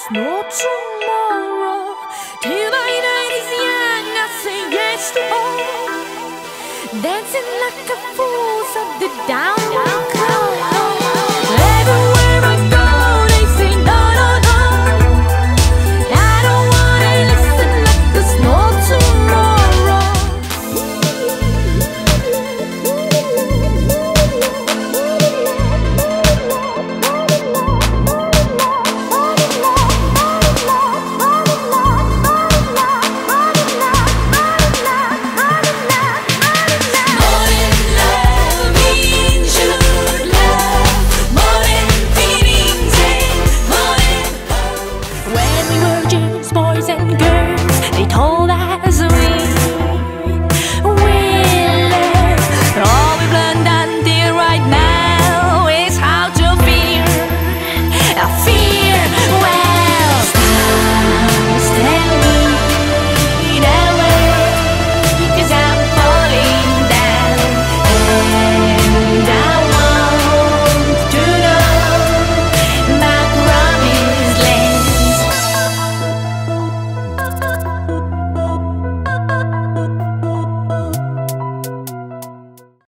there's no tomorrow. Till my night is young, I say yes to all. Dancing like a fool of the down.